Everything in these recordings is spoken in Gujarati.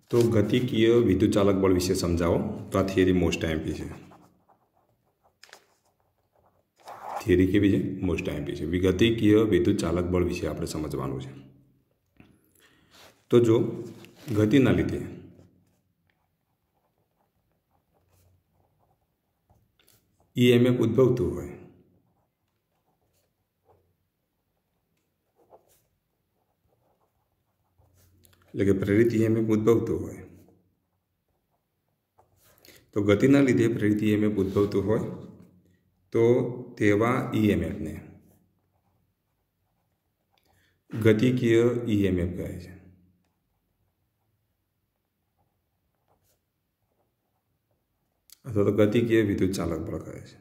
तो गतिकीय विद्युत चालक बल विषे समझाओ। तो आ थियरी मोस्ट एमपी है। थियरी केवी है? मोस्ट एमपी है। गतिकीय विद्युत चालक बल विषे आपणे समझवानुं छे। तो जो गतिना लीधे ईएमएफ उद्भवतुं होय એટલે કે પ્રેરિત ईएमएफ ઉદ્ભવતું હોય तो ગતિના લીધે પ્રેરિત ईएमएफ ઉદ્ભવતું હોય तो તેવા ईएमएफ ने ગતિકીય ईएमएफ કહે છે અથવા તો ગતિકીય વિદ્યુત ચાલક બળ કહે છે।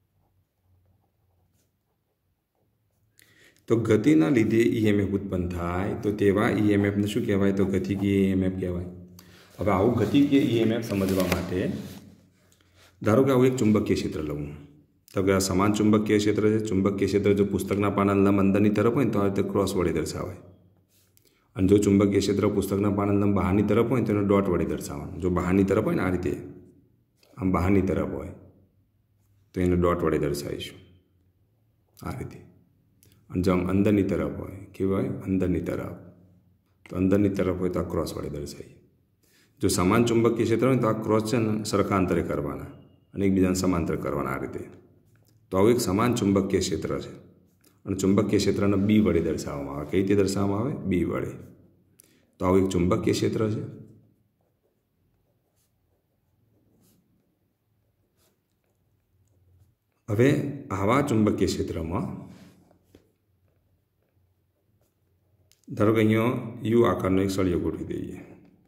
तो गतिना लीधे ईएमएफ उत्पन्न थाय तो तेवा ईएमएफ ने शुं कहेवाय? तो गतिकीय ईएमएफ कहेवाय। हवे आवुं गतिकीय ईएमएफ समझवा माटे धारो के आवुं एक चुंबकीय क्षेत्र लऊं तो के आ समान चुंबकीय क्षेत्र है। चुंबकीय क्षेत्र जो पुस्तकना पानानी लंब अंदरनी तरफ होय तो आ रीते क्रॉस वडे दर्शावाय अने जो चुंबकीय क्षेत्र पुस्तकना पानानी लंब बहारनी तरफ होय तो एने डॉट वडे दर्शाववानुं। जो बहारनी तरफ होय ने आ रीते आम बहारनी तरफ होय तो एने डॉट वडे दर्शावीशुं आ रीते। जो आम अंदरनी तरफ होय केवी होय? अंदरनी तरफ तो अंदरनी तरफ होय तो आ क्रॉस वडे दर्शावीए। जो समान चुंबकीय क्षेत्र होय तो आ क्रॉस छे ने सरखांतरे करवाना अने एकबीजाने समांतर करवाना आ रीते। तो आवुं एक समान चुंबकीय क्षेत्र छे अने चुंबकीय क्षेत्रने बी वडे दर्शाववामां आवे। कई रीते दर्शाववामां आवे? बी वडे। तो आवुं एक चुंबकीय क्षेत्र छे। हवे आवा चुंबकीय क्षेत्रमां धारो के अहींया यू आकारनो एक सळियो गोठवी दईए।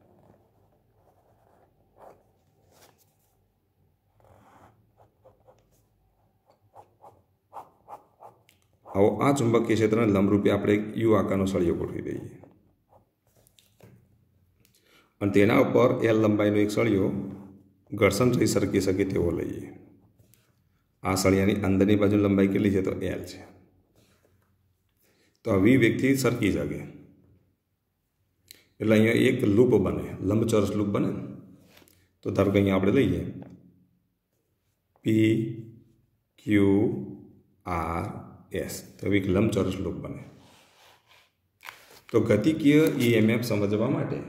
आवो आ चुंबकीय क्षेत्रने लंबरूपे आपणे एक यू आकारनो सळियो गोठवी दईए अने तेना उपर एल लंबाईनो एक सळियो घर्षण रही सरकी शके तेवो लईए। आ सळियानी अंदरनी बाजु लंबाई केटली छे? तो एल छे। तो आ वी वेगथी सरकी शके એટલે અહીંયા એક લૂપ બને, લંબચોરસ લૂપ બને। તો ધારો કે અહીંયા આપણે લઈએ પી ક્યુ આર એસ તો એક લંબચોરસ લૂપ બને। તો ગતિકીય ईएमएफ સમજવા માટે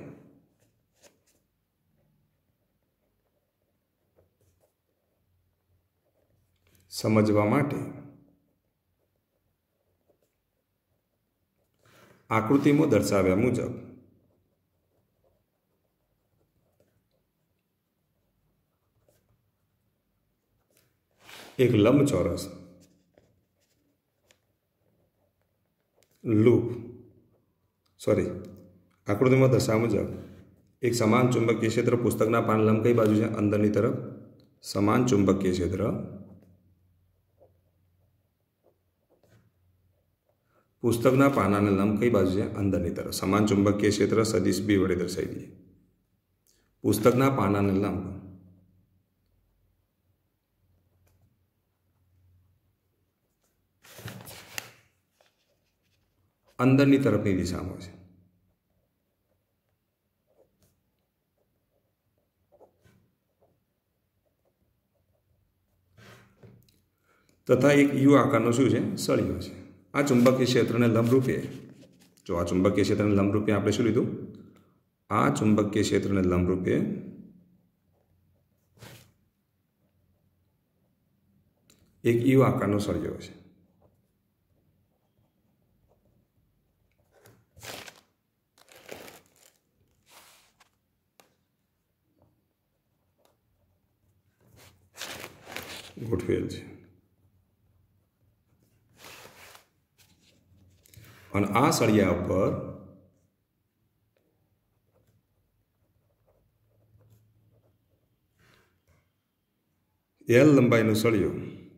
આકૃતિમાં દર્શાવ્યા મુજબ एक लंबचौरस लूप आकृति में दर्शाव्या मुजब एक समान चुंबकीय क्षेत्र पुस्तकना पान लंब कई बाजू है? अंदरनी तरफ। समान चुंबकीय क्षेत्र पुस्तकना पानाने लंब कई बाजू है? अंदरनी तरफ। समान चुंबकीय क्षेत्र सदिश बी वडे दर्शावी दीए। पुस्तकना पानाने लंब अंदरनी तरफनी दिशामां छे। तथा एक यू आकारनो शुं छे? सळियो छे। आ चुंबकीय क्षेत्रने लंबरूपे जो आ चुंबकीय क्षेत्रने लंबरूपे आपणे शुं लीधुं? आ चुंबकीय क्षेत्रने लंबरूपे एक यू आकारनो सळियो छे। गोठवेल छे અને આ સળિયા ઉપર એલ લંબાઈનો સળિયો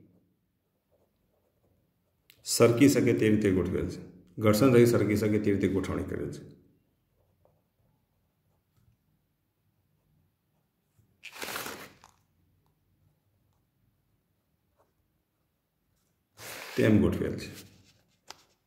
સરકી શકે તે રીતે ગોઠવેલ છે। ઘર્ષણ રહી સરકી શકે તે રીતે ગોઠવણી કરેલ છે। તેમ ગોઠવેલ છે।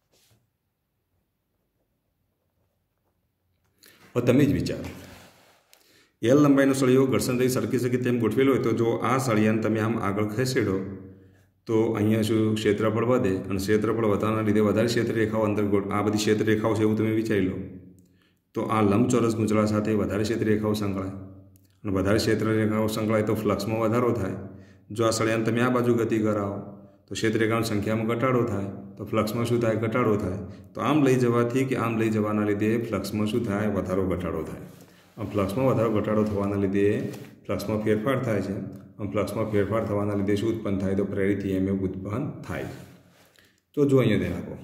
હવે તમે જ વિચારો એલ લંબાઈનો સળિયો ઘર્ષણ રહી સરકી શકે તેમ ગોઠવેલો હોય તો જો આ સળિયાને તમે આમ આગળ ખસેડો તો અહીંયા શું ક્ષેત્રફળ વધે અને ક્ષેત્રફળ વધવાના લીધે વધારે ક્ષેત્રરેખાઓ અંદર આ બધી ક્ષેત્રરેખાઓ છે એવું તમે વિચારી લો તો આ લંબચોરસ ગૂંચળા સાથે વધારે ક્ષેત્રરેખાઓ સંકળાય અને વધારે ક્ષેત્રરેખાઓ સંકળાય તો ફ્લક્સમાં વધારો થાય. જો આ સળિયાને તમે આ બાજુ ગતિ કરાવો તો ક્ષેત્રરેખાઓની સંખ્યામાં ઘટાડો થાય તો ફ્લક્સમાં શું થાય? ઘટાડો થાય. તો આમ લઈ જવાથી કે આમ લઈ જવાના લીધે ફ્લક્સમાં શું થાય? વધારો ઘટાડો થાય. આમ ફ્લક્સમાં વધારો ઘટાડો થવાના લીધે ફ્લક્સમાં ફેરફાર થાય છે. આમ ફ્લક્સમાં ફેરફાર થવાના લીધે શું ઉત્પન્ન થાય? તો પ્રેરિત EMF ઉત્પન્ન થાય. તો જો અહીંયા ધ્યાન આપો,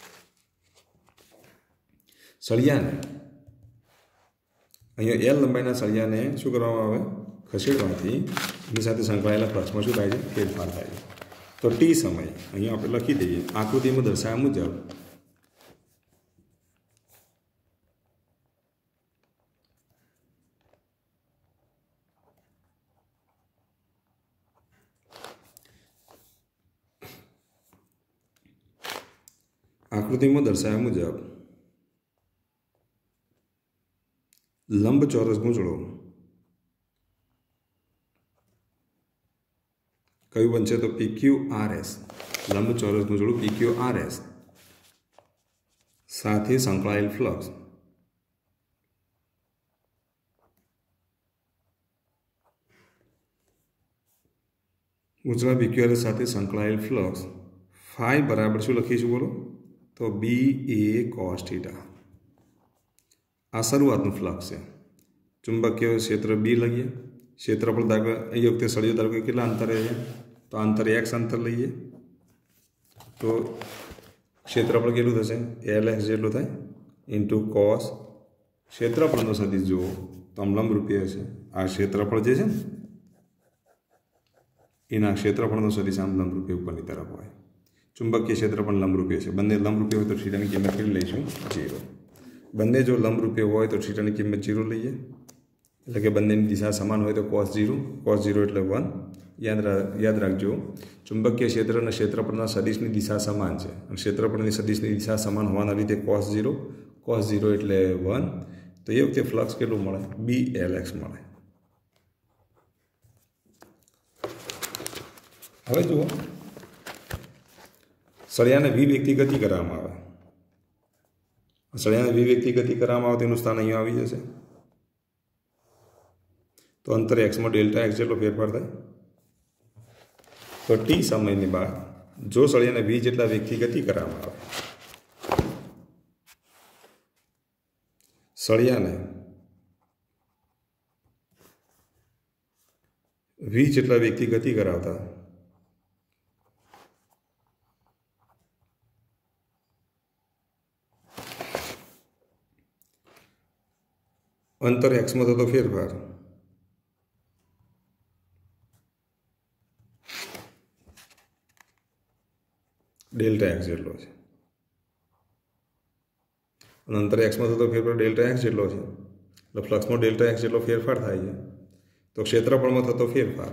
સળિયાને અહીંયા એલ લંબાઈના સળિયાને શું કરવામાં આવે? ખસેડવાથી એની સાથે સંકળાયેલા ફ્લક્સમાં શું થાય છે? ફેરફાર થાય છે. તો ટી સમય અહીંયા આપણે લખી દઈએ આકૃતિમાં દર્શાવ્યા મુજબ લંબચોરસ ગૂંચળો કયું બનશે? તો PQRS. લંબચોરસ ગૂંચળું PQRS સાથે સંકળાયેલ ફ્લક્સ ગૂંચળા PQRS સાથે સંકળાયેલ ફ્લક્સ ફાઈ બરાબર શું લખીશું બોલો? તો BA cos θ. આ શરૂઆતનું ફ્લક્સ છે. ચુંબકીય ક્ષેત્ર બી લઈએ, ક્ષેત્રફળ ધારો એ વખતે સળિયો ધારો કે કેટલા અંતરે છે? તો અંતર x અંતર લઈએ તો ક્ષેત્રફળ કેટલું થશે? LX જેટલું થાય ઇન્ટુ કોસ. ક્ષેત્રફળનો સદિશ જુઓ તો આમ લંબરૂપે હશે. આ ક્ષેત્રફળ જે છે ને એના ક્ષેત્રફળનો સદિશ આમ લંબરૂપે ઉપરની તરફ હોય. ચુંબકીય ક્ષેત્ર પણ લંબરૂપે છે. બંને લંબરૂપે હોય તો થીટાની કિંમત કેટલી લઈશું? 0. બંને જો લંબરૂપે હોય તો થીટાની કિંમત 0 લઈએ, એટલે કે બંનેની દિશા સમાન હોય તો cos 0 એટલે 1. યાદ રાખજો, ચુંબકીય ક્ષેત્ર અને ક્ષેત્રફળના સદિશની દિશા સમાન છે અને ક્ષેત્રફળની સદિશની દિશા સમાન હોવાના લીધે cos 0 એટલે 1. તો એ વખતે ફ્લક્સ કેટલું મળે? BLX મળે. હવે જુઓ, સળિયાને V વેગથી ગતિ કરવામાં આવે. સળિયાને V વેગથી ગતિ કરવામાં આવે તેનું સ્થાન અહીંયા આવી જશે. તો અંતર xમાં ડેલ્ટા x જેટલો ફેરફાર થાય. તો ટી સમયની બાદ જો સળિયાને V જેટલા વેગથી ગતિ કરવામાં આવે, સળિયાને V જેટલા વેગથી ગતિ કરાવતા અંતર xમાં થતો ફેરફાર ડેલ્ટા x જેટલો છે અને અંતર xમાં થતો ફેરફાર ડેલ્ટા x જેટલો છે. એટલે ફ્લક્સમાં ડેલ્ટા x જેટલો ફેરફાર થાય છે. તો ક્ષેત્રફળમાં થતો ફેરફાર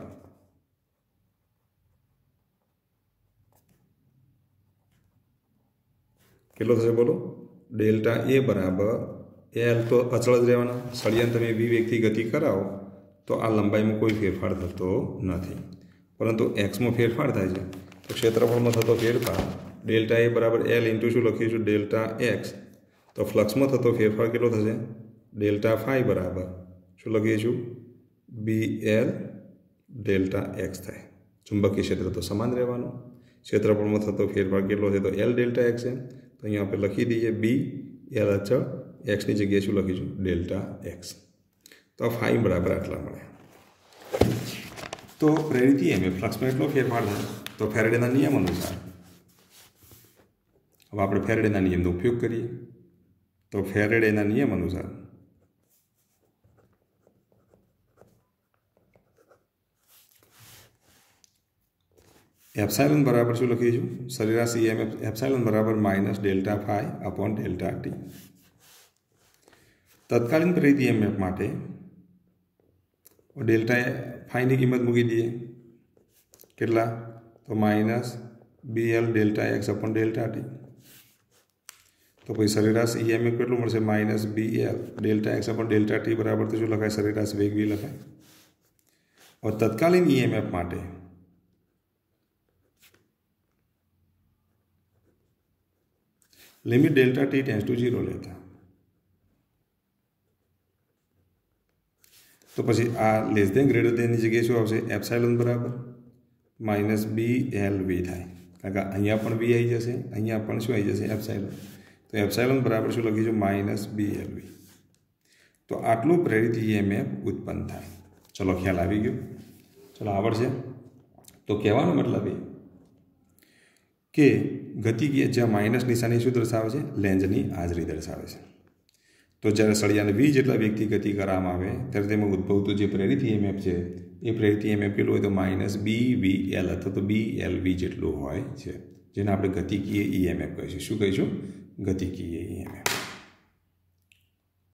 કેટલો થશે બોલો? ડેલ્ટા A બરાબર L તો અચળ જ રહેવાના. સળિયાને તમે V વેગથી ગતિ કરાવો તો આ લંબાઈમાં કોઈ ફેરફાર થતો નથી, પરંતુ xમાં ફેરફાર થાય છે. તો ક્ષેત્રફળમાં થતો ફેરફાર ડેલ્ટા A બરાબર L ઇન્ટુ શું લખીશું? Delta x. તો ફ્લક્સમાં થતો ફેરફાર કેટલો થશે? ડેલ્ટા ફાઈ બરાબર શું લખીશું? BL ડેલ્ટા x થાય. ચુંબકીય ક્ષેત્ર તો સમાન રહેવાનું. ક્ષેત્રફળમાં થતો ફેરફાર કેટલો છે? તો L ડેલ્ટા x છે. તો અહીંયા આપણે લખી દઈએ B L અચળ, xની જગ્યાએ શું લખીશું? Delta x. તો ફાઈ બરાબર આટલા મળે. તો પ્રેરિત EMF ફ્લક્સમાં એટલો ફેરફાર થાય. તો ફેરેડેના નિયમ અનુસાર હવે આપણે ફેરેડેના નિયમનો ઉપયોગ કરીએ. તો ફેરેડેના નિયમ અનુસાર એપ્સાઇલોન બરાબર શું લખીશું? સરેરાશ EMF એપ્સાઇલોન બરાબર minus delta phi upon delta T. તત્કાલીન પ્રેરિત EMF માટે ડેલ્ટા ફાઈની કિંમત મૂકી દઈએ. કેટલા? તો minus BL delta x upon delta T. તો પછી સરેરાશ ઈએમએફ કેટલું મળશે? Minus BL delta X upon delta T બરાબર તો શું લખાય? સરેરાશ વેગ v લખાય. હવે તત્કાલીન ઈએમએફ માટે limit delta T tends to 0 લેતા, તો પછી આ લેસ દેન ગ્રેટર દેનની જગ્યાએ શું આવશે? એપ્સાઇલોન બરાબર માઇનસ BLV થાય, કારણ કે અહીંયા પણ v આવી જશે, અહીંયા પણ શું આવી જશે? એપ્સાઇલોન. તો એપ્સાઇલોન બરાબર શું લખીશું? Minus BLV. તો આટલું પ્રેરિત ઈએમએફ ઉત્પન્ન થાય. ચલો ખ્યાલ આવી ગયો? ચલો આવડશે? તો કહેવાનો મતલબ એ કે ગતિકીય જ્યાં માઇનસ નિશાની શું દર્શાવે છે? લેન્ઝની હાજરી દર્શાવે છે. તો જ્યારે સળિયાને v જેટલા વેગથી ગતિ કરવામાં આવે ત્યારે તેમાં ઉદ્ભવતું જે પ્રેરિત ઈએમએફ છે એ પ્રેરિત ઈએમએફ કેટલું હોય? તો માઇનસ BVL અથવા તો BLV જેટલું હોય છે, જેને આપણે ગતિકીય ઈએમએફ કહીશું. શું કહીશું? ગતિકીય ઈએમએફ.